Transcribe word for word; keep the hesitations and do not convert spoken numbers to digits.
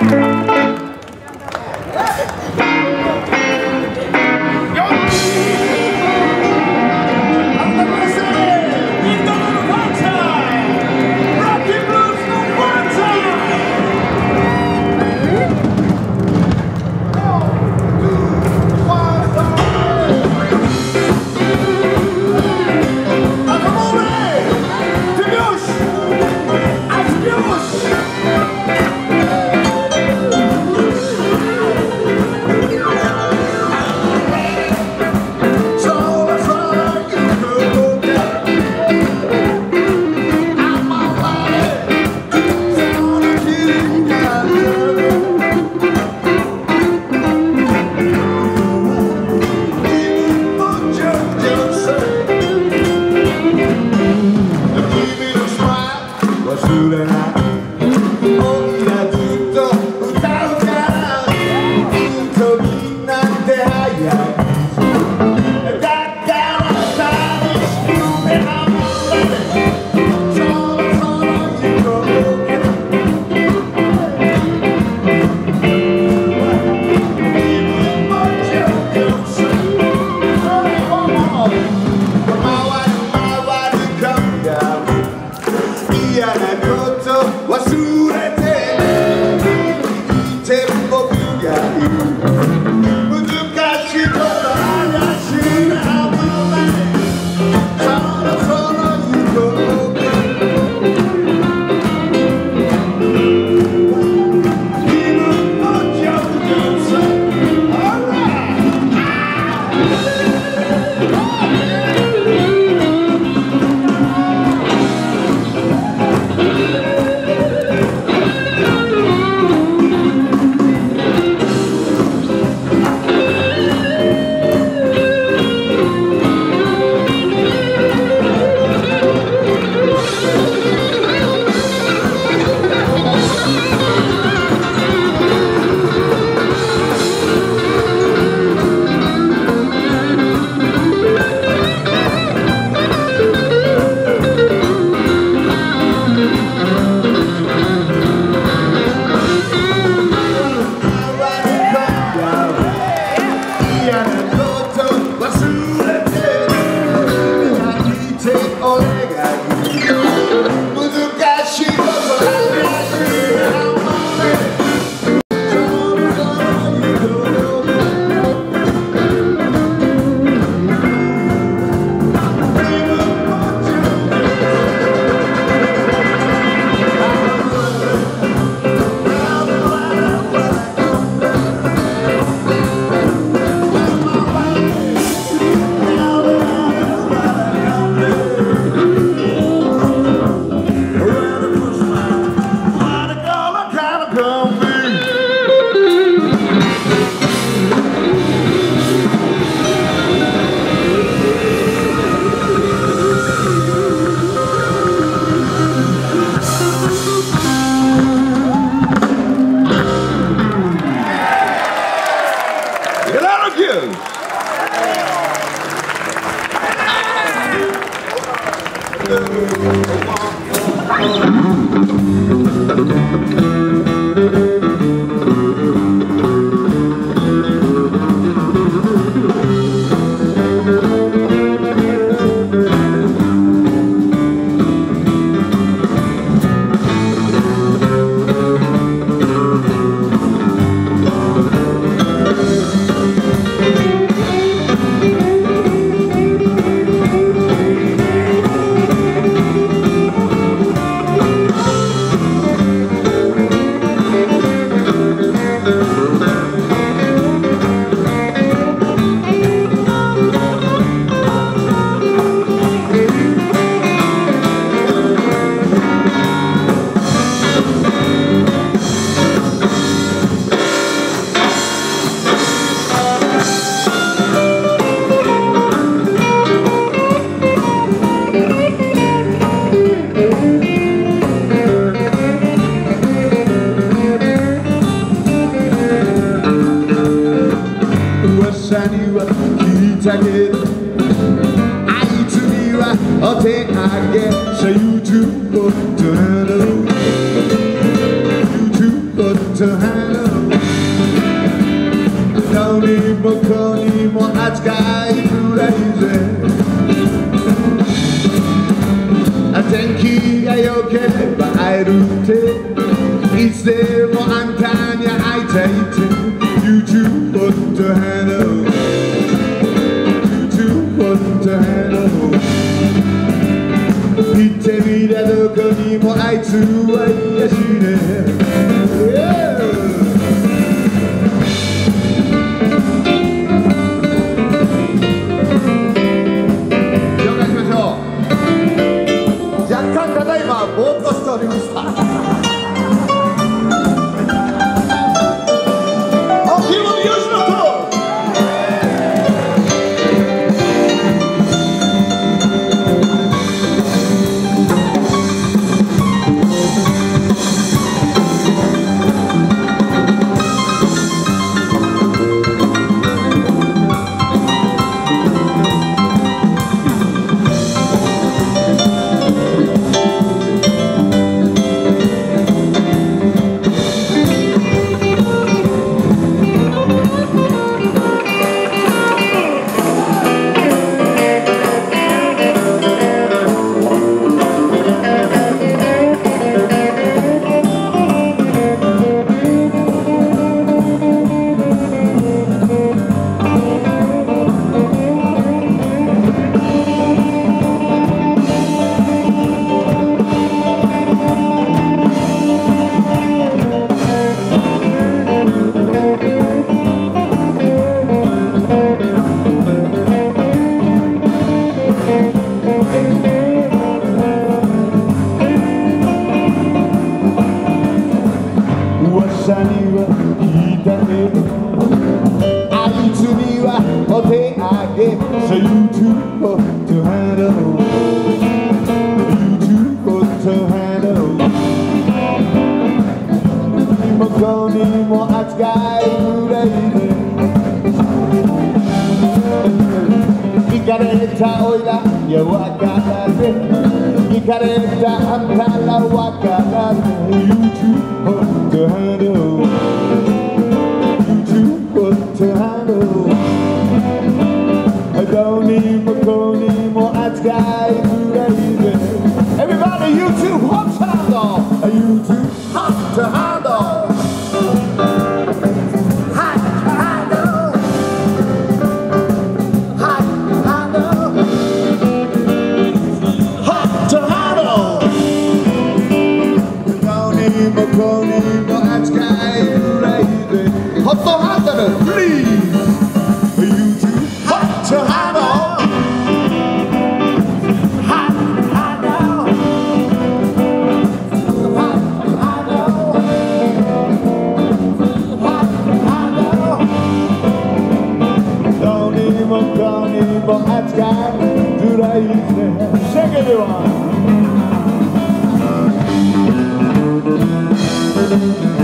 だけどあいつにはお手上げ So you do what to handle You do what to handle 扱いづらいぜ。天気が良ければ会えるって、いつでもあんたに会いたいって。 YouTube ホットハロー YouTube ホットハロー、行ってみりゃどこにもあいつはいやしねえ。紹介しましょう。若干ただいまぼーっとしておりました。噂には聞いたね、あいつにはお手上げ。 So you too hot to handle, you too hot to handle。 向こうにも扱いぐらいで、行かれたおいらいやわからね、行かれたあんたらわからね。 You too hot to handle, you too hot to handle。 どうにもこうにも扱いぐらいで Everybody, you too hot to handle, you too hot to handle。 ここにも扱いぐらいでホットハンドル Please You too hot to handle, hot handle, hot handle, hot handle。 どうにもこうにも扱いぐらいでシェケでは